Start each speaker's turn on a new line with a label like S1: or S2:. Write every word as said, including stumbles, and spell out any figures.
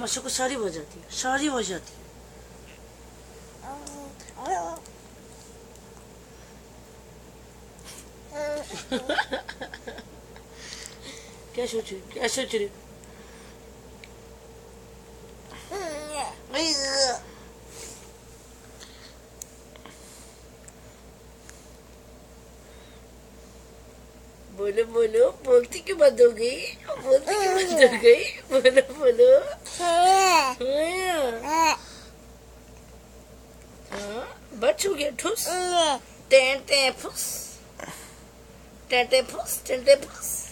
S1: माशा को सारी हो जाती है, सारी हो जाती है। क्या सोच रही क्या सोच रही बोलो बोलो, बोलती क्यों बंद हो गई? बोलती क्यों बंद हो गई? बोलो बोलो। हाँ, बच हो गया ठुस। टें टें फुस, टें टें फुस, टें टें फुस।